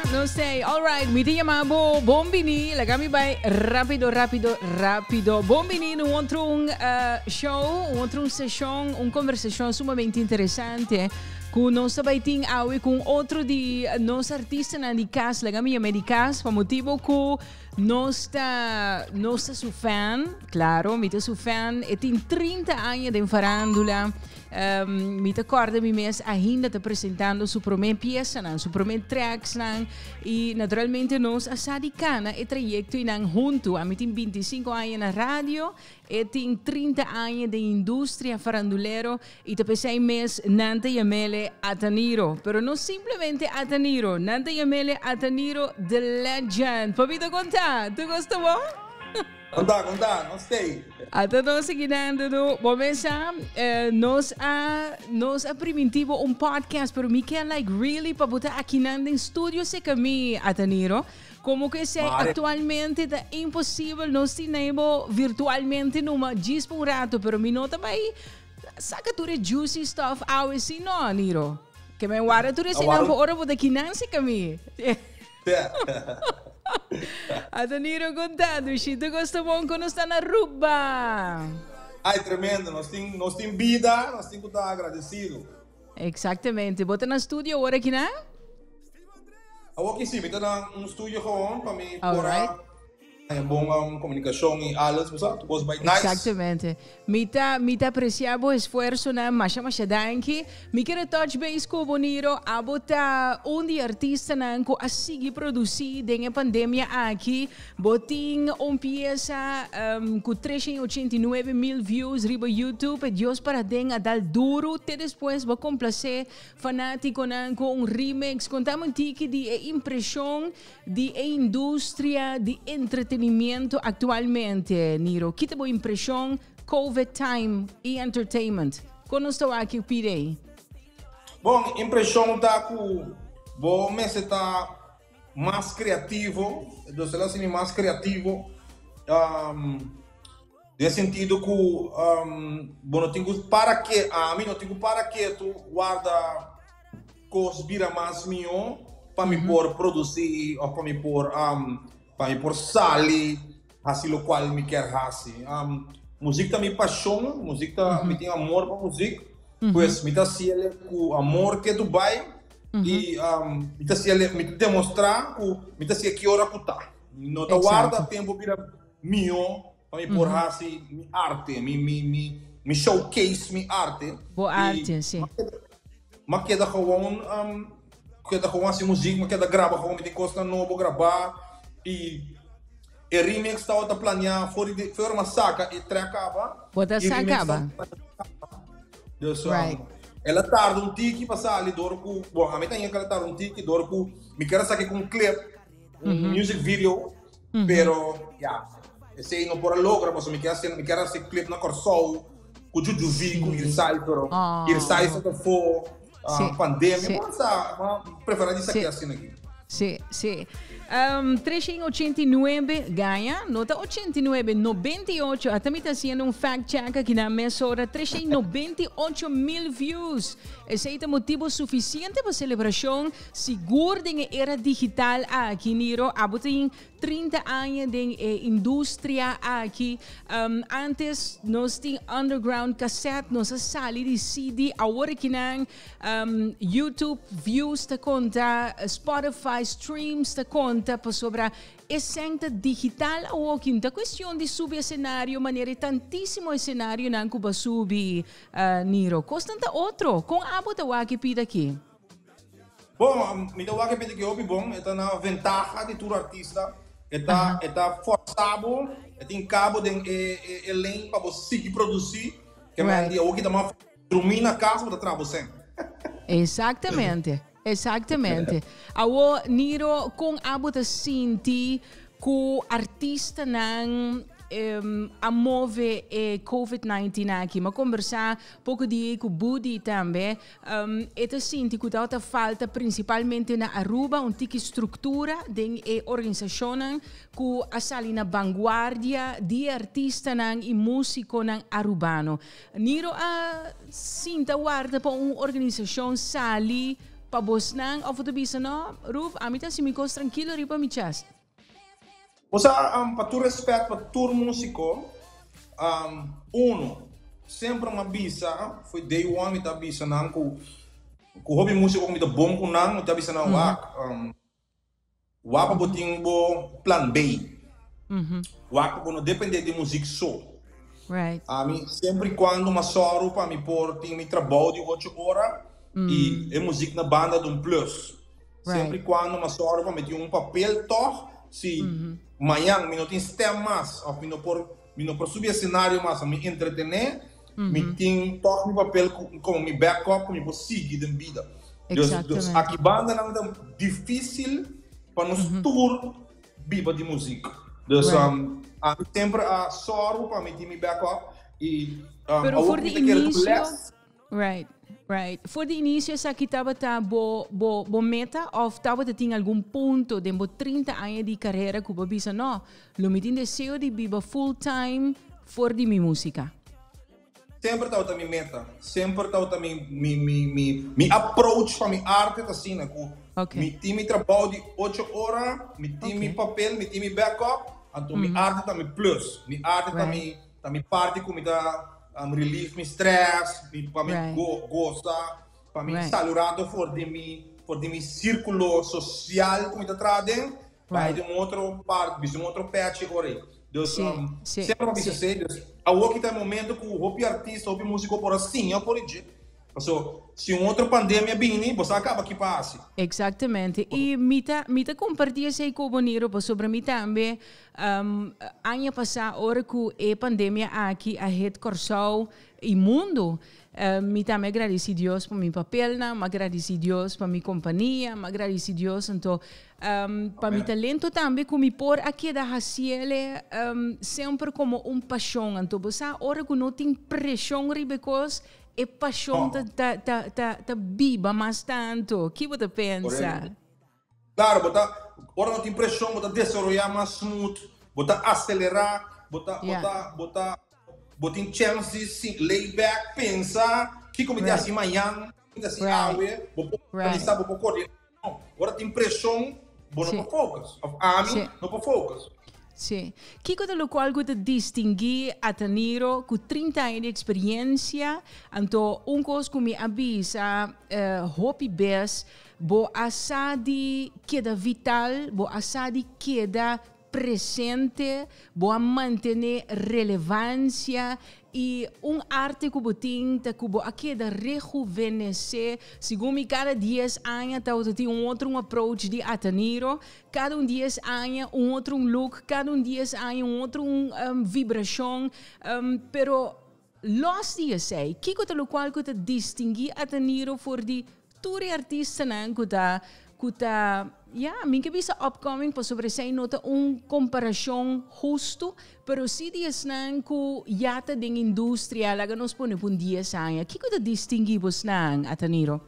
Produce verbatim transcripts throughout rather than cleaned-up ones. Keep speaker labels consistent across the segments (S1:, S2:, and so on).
S1: No sei, alright, mi ti chiamavo Bombini, la kami by rapido, rapido, rapido. Bombini, un altro un uh, show, un altro un session, un conversazione sumamente interessante con nostra baiting awe con altro di nostra artista na di cas, la kami di cas, pa motivo ku nostra nostra su fan, claro, mi te su fan e tin trinta anni di farandula. Um, mi ricordo mi mes ainda te presentando su prime pieza, su prime tracks e naturalmente nos asadicana e trajecto in junto a mi tin venticinque anni na radio e tin trinta anni di industria farandulero e te pensei mes nante yamele Ataniro, pero no simplemente Ataniro, nante yamele Ataniro the legend. Papito conta, tu gosta bom?
S2: Conta, conta, não sei.
S1: Até nós seguindo do começar, eh, nós a nós a primitivo um podcast, pero me quer like really para botar aqui no estúdio se que Ataniro, como que se
S2: Vale.
S1: Atualmente é impossível nós temos virtualmente numa dispo um rato, pero me nota vai saca tudo juicy stuff ao assim não, Niro. Que me guarda tudo assim não por hora botar aqui não se que me. Ataniro contando, Chito gosta bom quando está na Aruba.
S2: Ai, tremendo, nós temos nós tem vida, nós temos que estar agradecido.
S1: Exatamente, bota na estúdio agora aqui, né?
S2: Eu aqui sim, estou num estúdio gewoon para mim
S1: All
S2: por
S1: right.
S2: a boa um, comunicação e alles, mas tu gosta bem nice.
S1: Exatamente. Mita mita apreciava o esforço na masha masha danki. Mi quero touch base com o Boniro, a botar um de artista nanco a seguir produzir dengue pandemia aqui. Botin um pieza um, com trezentos e oitenta e nove mil views riba YouTube. E Deus para den a dar duro. Te depois vou complacer fanático nanco um remix. Contamos tiki de impressão de indústria de entretenimento atualmente, Niro. Que boa impressão, COVID time e entertainment. Quando estou aqui, pirei.
S2: Bom, impressão está com bom, mas está mais criativo, do sei lá assim mais criativo, um, nesse sentido que um, bom, não tenho para que a mim não tenho para que tu guarda coisas vira mais minho para me por produzir ou para me por um, para por sali, assim o qual me quer assim. Um, música também paixão, música me tem amor para música, pois me dá se ele com amor que Dubai e um, me dá se ele me demonstrar o me dá se que hora que tá. Não tá guarda tempo vira minho para me por assim minha arte, me me me me showcase minha arte.
S1: Boa arte, sim.
S2: Mas queda gewoon um, queda gewoon assim música, mas queda grava gewoon me tem coisa novo gravar. E o remix está a planear fora de forma saca e acaba.
S1: Bota sacaba.
S2: Right. Ela tarda um tique para sair do orco. Bom, a mim tem aquela tarda um tique do orco. Me quero sair com um clip, um music video, pero yeah, esse não por logra, mas me quero ser, me quero ser clip na Corsol, com o Juju Vigo, ir sai pero, ir sai só que for pandemia, mas a preferência isso aqui assim aqui.
S1: Sim, sim. Um, trezentos e oitenta e nove ganha, nota oitenta e nove, noventa e oito. Até me está sendo um fact check aqui na minha hora. trezentos e noventa e oito mil views. Esse é o motivo suficiente para a celebração. Seguro de era digital aqui, Niro. Abotem trinta anos de eh, indústria aqui. Um, antes, nós tínhamos underground cassette, nós sali de C D. Agora que não, um, YouTube views te conta, Spotify streams te conta. Para sobre a essência digital ou quinta questão de subir cenário, maneira tantíssimo cenário na Cuba subir, uh, Niro. Constante outro, com a bota waki pida aqui.
S2: Bom, me dá waki pida aqui hoje bom, é na ventaja de todo artista, é tá é tá forçado, é tem cabo de é além para você seguir produzir, que é dia hoje dá uma dormir na casa para trabalhar sempre.
S1: Exatamente. Exatamente. Awo Niro com abuta sinti ku artista nang um, a move e COVID dezenove aqui, mas conversar pouco de com Budi também. Um, eta sinti que dá falta principalmente na Aruba um tique estrutura de e organização que a sali na vanguardia de artista nang e músico nang arubano. Niro a sinta guarda para uma organização sali pa bos nang of to bisa no, Ruf, amita si mikos tranquilo ripa mi chest.
S2: Você, um, para tu respeito, para tu músico, um, uno, sempre uma bisa, foi day one, me tá bisa, não, com o hobby músico, me tá bom com não, me tá bisa, não, um, waka boting bo plan B, waka bo não depende de música só.
S1: Right.
S2: A mim, sempre quando uma soro para me pôr, tem me trabalho de oito horas, e é música na banda de um plus.
S1: Right.
S2: Sempre quando uma soro para me ter um papel, toh, se amanhã me não tem stem mais, ou me não por me não por subir cenário mais, me entretener, me tem toque meu papel como me backup, me por seguir da vida. Então, aqui banda não é difícil para nos tour viva de música. Então, um, a sempre a soro para me ter me backup e um,
S1: pero for the início, right. Right. Voor de início, essa aqui estava tá bo bo bo meta of estava tinha algum ponto de bo trinta anos de carreira que você pensa não, lo me tem desejo de viver full time for de minha música.
S2: Sempre estava tá minha meta, sempre estava tá minha mi mi mi mi approach para minha arte assim, né?
S1: Okay.
S2: Mi time trabalho de oito horas, mi time okay. papel, mi time backup, então minha arte tá mi plus, minha arte tá mi tá mi parte como tá Um, relieve my stress, para mim right. go, gostar, para mim right. salurado for de mi, for de mi círculo social como está trazendo, vai de um outro parte, de um outro patch agora. Deus, um, sempre para mim ser, a o que tá momento que o hobby artista, o hobby músico por assim, eu por isso. So, se um outro pandemia vem, você acaba que passe.
S1: Exatamente. E mita mita compartilha esse com o Boniro, sobre mim também. Um, ano passado, hora que a pandemia aqui a rede corsou e mundo, uh, me também agradeci a Deus por meu papel, me agradeci a Deus por minha companhia, me agradeci a Deus então um, para meu talento também que me pôr aqui da Raciele um, sempre como um paixão. Então, você hora que não tem pressão, because e paixão tá tá tá tá tá viva mais tanto. O que você pensa?
S2: Claro, botar, ora não tem pressão, botar desarrollar mais smooth, botar acelerar, botar botar botar botar chances, lay back, pensar, que como right. assim amanhã, assim ah, vou pensar, vou correr. Não, ora tem pressão, vou não para focus. A mim não para focus.
S1: Sim. Que coisa lo qual você distinguir a Taniro com trinta anos de experiência, então um coisa que me avisa, uh, hobby best, bo assadi queda vital, bo assadi queda presente, bo a manter relevância e um arte que botin te cubo aqui da rejuvenescer, segundo me cada dez anos tá tem um outro approach de Ataniro, cada um dez anos um outro look, cada um dez anos um outro um, um, vibração, um, pero los dias sei, que que lo qual que te distingui Ataniro for di tour artista nan que tá que tá ja, minha cabeça upcoming para sobre essa nota uma comparação justo, pero se dias não que já tá dentro indústria, lá que nós põe por dia saia, que que te distingue você não, Ataniro?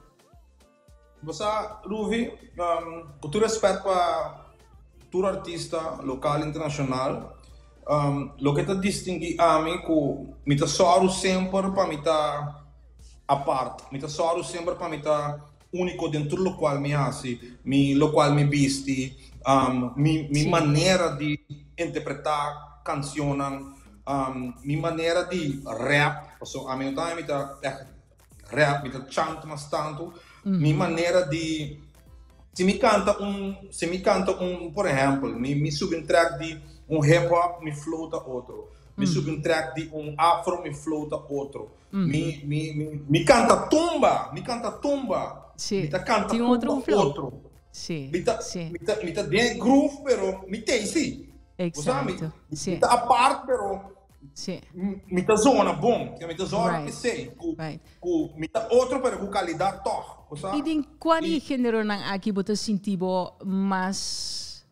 S2: Você, Ruvi, um, com todo respeito para todo artista local e internacional, um, o que te distingue a mim que me tá só sempre para me tá a parte, me tá só sempre para me tá único dentro do qual me hace, mi, lo qual me viste, um, mi, mi maneira de interpretar canções, um, mi maneira de rap, so, a mim também me tá rap, me tá chant mas tanto, mm. mi maneira de se me canta um, se me canta um, por exemplo, me, me sube um track de um hip hop, me flota outro. Me mm. sube um track de um afro, me flota outro. Mm. Me, me, me, me canta tumba, me canta tumba.
S1: Sì,
S2: mi canta
S1: tem outro flow.
S2: Outro.
S1: Sì,
S2: mi ta,
S1: sì.
S2: mi ta, mi ta bem groove, pero mi tem sì.
S1: Esatto,
S2: mi,
S1: sì.
S2: Mi ta a parte, pero
S1: sì.
S2: mi ta zona bom, mi ta zona
S1: right.
S2: che sei, cu,
S1: right.
S2: cu, mi ta outro, pero com qualidade toch.
S1: E din quali género nang aqui você sentiu mais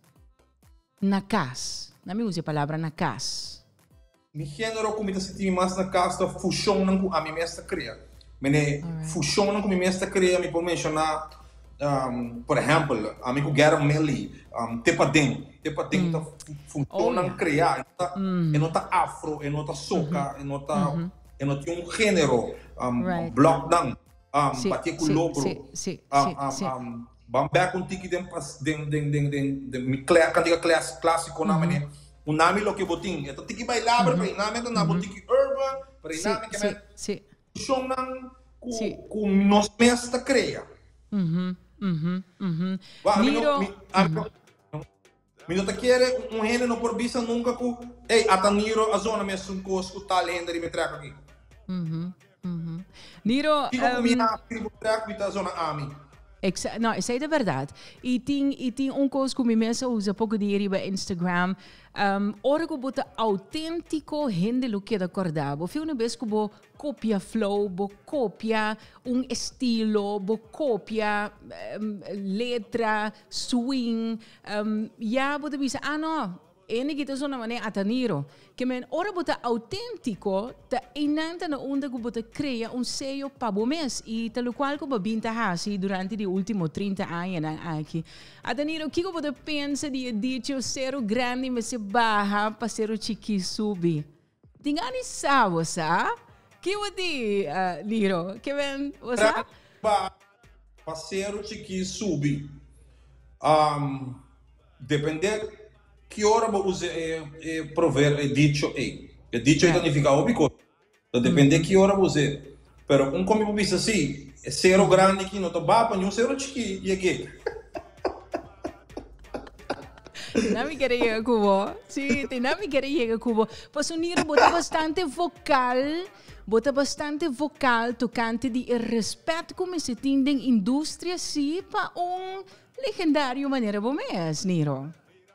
S1: na casa? Na minha usa a palavra na casa.
S2: Mi género que mi ta sentiu mais na casa da fusion com a minha mestra cria. Mene fusionan com minha mestra cria, me pode mencionar, um, por exemplo, amigo Gary Melly, um, Tepadem, Tepadem mm. tá funcionam oh, criar, tá, mm. e não tá afro, e não tá soca, mm -hmm. e não tá, mm -hmm. e não tem um gênero, um, right. block down, um,
S1: Sì,
S2: bater com o
S1: sì,
S2: lobro,
S1: sì, sì,
S2: um,
S1: sì,
S2: um,
S1: sì.
S2: um, bamber com tiki den den den den den den mi cantiga class clássico nome
S1: Mhm,
S2: né, o nome lo que botin, então tiki bailabre para
S1: mhm,
S2: nome então na
S1: mhm.
S2: botiki urban, para
S1: Sì,
S2: nome que
S1: sì,
S2: men
S1: sì,
S2: show nan
S1: sì.
S2: com com nós mesmo cria.
S1: Mhm, mhm, mhm.
S2: Va, mi no
S1: Niro,
S2: mi a
S1: mhm,
S2: mi no te quiere un gene no por visa nunca cu, ei ataniro a zona mesmo um cosco tal renda de metraca aqui.
S1: mhm, mhm. Niro,
S2: Digo com minha
S1: um,
S2: tribo metraca vita zona ami.
S1: Exa não, isso aí é verdade. E tem, e tem um coisa que me mesa usa pouco de ir para Instagram. Um, ora que bota autêntico gente lo que da acordar. Bo fio uma vez que bo copia flow, bo copia um estilo, bo copia um, letra, swing. Um, ja, bota bisa, ah não. Ene kita so namane ataniro. Que men ora bota autêntico, ta inanta na onda que bota crea um sello para mes e tal qual que babinta hasi durante os últimos trinta anos aqui. Ataniro, que que bota pensa de dicho ser grande mas se barra para ser o chiqui subi. Tingani sa você? Que o di, uh, Niro? Que men você?
S2: Para ser o chiqui subi. Um, depender que hora vou usar é, é prover é dicho aí. É dicho aí
S1: Right.
S2: significa óbvio. Então depende
S1: Mm-hmm.
S2: que hora vou usar. Pero um como eu disse assim, é zero grande que não tô bapa, nenhum zero chiqui e aqui.
S1: Não me querer llegar a Cuba. Sí, não me querer llegar a Cuba. Pues un Niro bota bastante vocal, bota bastante vocal, tocante de respeito como se tem na indústria, sim, para um legendário maneira como é, Niro.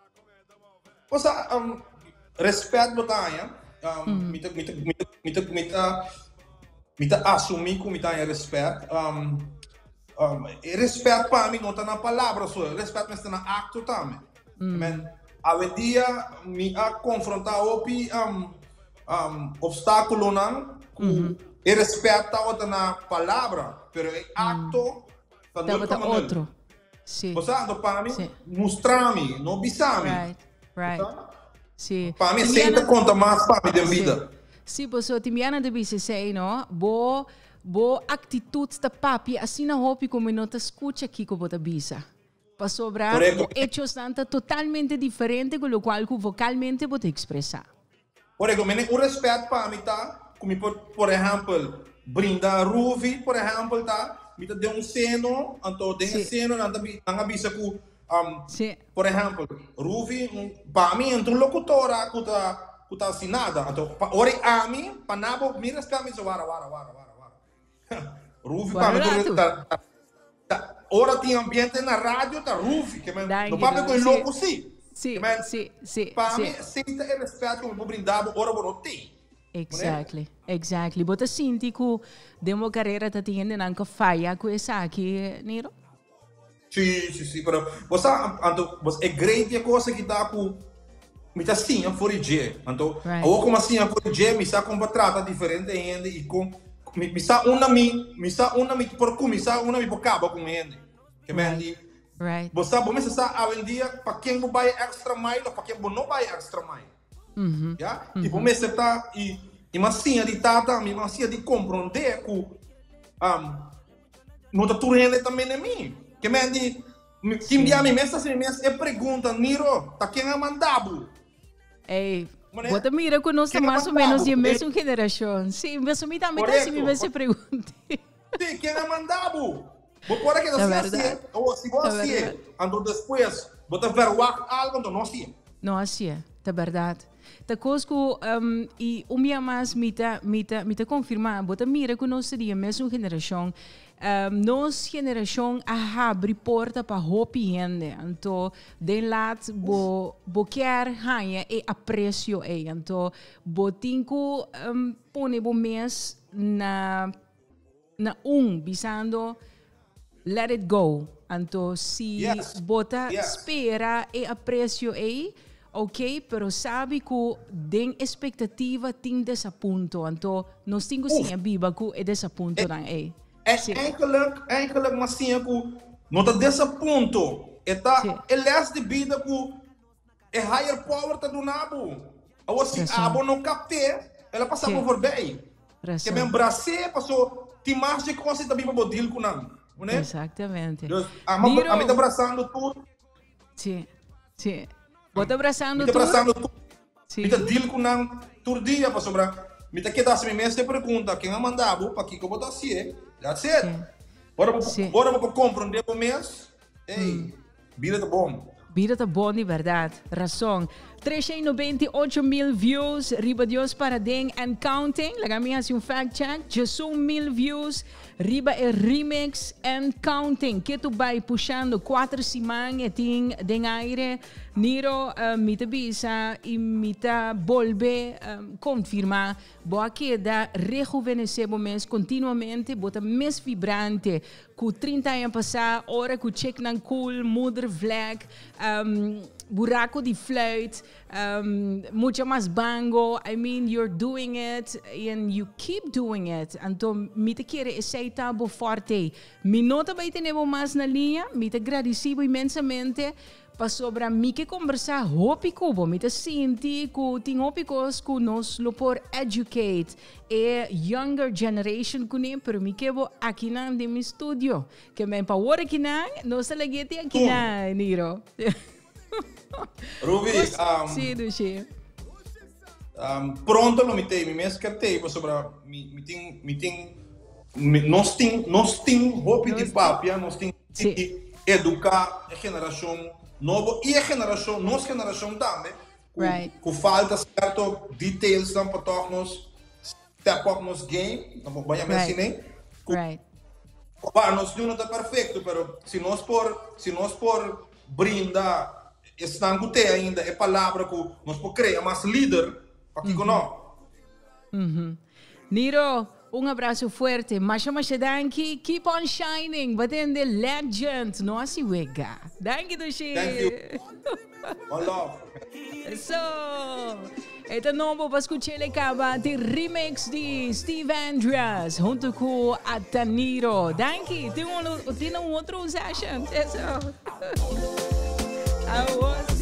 S2: Ou seja, um, respeito botanha, um, mm. mita mita mita mita mita mita assumir que mita respeito, um, um, respeito para mim não está na palavra só, respeito mas está na acto também. Mm. Hoje em dia me a confrontar opi um, um, obstáculo não, com mm-hmm. respeito está na palavra, pero é acto
S1: está mm. tá outro.
S2: Sim. Ou seja, para mim mostrar-me, não bisar-me.
S1: Right. Right. Sì.
S2: Para mim sempre conta mais para mim da vida.
S1: Sì, posso timiana de bise sei, no? Bo bo atitude da papi assim na hopi como não te escuta aqui com bota bisa. Para sobrar, o hechos tanta totalmente diferente com o qual que vocalmente pode expressar.
S2: Por exemplo, um respeito para mim tá, como por, por exemplo, Brinda Ruvi, por exemplo, tá, me dá um seno, então tem um seno, não tá bisa com Um,
S1: sí.
S2: Por exemplo, Ruvi, um, para mim, é um locutor que está que está assinada. Então, ora a mim, para nabo, mira as caminhas, wara, wara, wara, wara, wara. Ruvi, para mim, tá, tá, ora tem ambiente na rádio, tá Ruvi, que é no papel com o louco, sim.
S1: Sim, sim, sim.
S2: Para mim, sinta e respeito como vou brindar, ora vou ter.
S1: Exactly, exactly. Bota sinti que demo carreira tá tendo nanka falha com essa aqui, Niro?
S2: Sim, sim, sim, pero você, então, você é grande a coisa que dá com, me está assim, for dia, então, ou como assim, for dia, me está com trata diferente ainda e com, me está uma mi, me está uma mi por como, me está uma mi por cabo com ainda, que me andi,
S1: right?
S2: Você, você está hoje em dia para quem não vai extra mile ou para quem não vai extra mile,
S1: uhum,
S2: já? E você está e e mas sim de tata, me mas sim de compreender que, um, não está tudo ainda também é mim. Que me andi, que me me messa se me é pergunta, Niro, tá quem é mandado?
S1: Ei, bota mira que nós estamos mais ou menos de mesma geração. Sim, mas a mim também tá assim, me se pergunta.
S2: Sim, quem é mandado? Vou pôr aqui assim, assim, ou se você assim, então depois, bota ver algo, então não assim.
S1: Não assim, é verdade. Tá coisa que, um, e o minha mais me tá, me tá, me tá confirmar, bota mira que nós seria a mesma geração. Um, nossa geração abre porta para hopi gente, então de lado bo bo quer ganhar e aprecio e então bo tinko um, pone bo mês na na um bisando let it go, então se
S2: yes.
S1: bota
S2: yes.
S1: espera e aprecio e ok, pero sabe que den expectativa tem desse ponto, então nós temos sim a biba que é desse ponto dan e
S2: é enkele, enkele, mas sim, não está desse ponto. Está, ele é de vida que é higher power tá do nabo. Ou assim, a abo não capte, ela passa por bem. Que mesmo Brasil passou, tem mais de coisa também para deal com não, né?
S1: Exatamente.
S2: Dus, a mim está abraçando tudo.
S1: Sim, sim. Bota abraçando
S2: tudo. Está abraçando tudo.
S1: Sim.
S2: Está deal com não, todo dia para sobrar. Me tá quedando assim mesmo, você pergunta quem a mandava para aqui que eu botar assim, that's it. Bora bora para comprar um dia por mês. Ei, vida tá bom.
S1: Vida tá bom de verdade, razão. trezentos e noventa e oito mil views, riba Dios para den and counting. Laga mi hace un fact check. dezesseis mil views, riba e remix and counting. Que tu vai puxando quatro semanas e ting den aire. Niro uh, mita bisa e mita bolbe um, confirma. Boa queda rejuvenescer mês continuamente, bota mês vibrante. Com trinta anos passar, hora com check nan cool, mother flag, um, buraco de fluit, um, mucho mais bango. I mean, you're doing it and you keep doing it. Então, me te querer aceitar bo forte. Me nota vai ter mais na linha, me te agradecido imensamente. Para sobre mim que conversar hopi cubo, me te senti que tem hopicos que nos lo por educate e younger generation kuni, pero me que vou aqui na de mi studio, que me power aqui na, nos legete aqui na, Niro.
S2: Ruby, um,
S1: sim, Dushi.
S2: Um, pronto, não me tem, me mesmo que tem, para sobre me me tem, me tem, nós tem, nós tem hopi de papia, nós tem que educar a geração novo e a geração, nossa geração também, com,
S1: right.
S2: com falta certo details dan para tornos step up nos game, não vou banhar assim nem,
S1: right.
S2: Para nós não está perfeito, pero se nós por, se nós por brindar, estão com te ainda é palavra que nós por criar mais líder para que não.
S1: Niro, um abraço forte. Masha Masha danki. Keep on shining. Batende legend. No asi wega. Danki Dushi.
S2: Thank you. One love.
S1: So, ito novo para escuchar le cava de remix de Steve Andreas junto com Ataniro. Danki. Tem um, tem um outro session. Eso. I was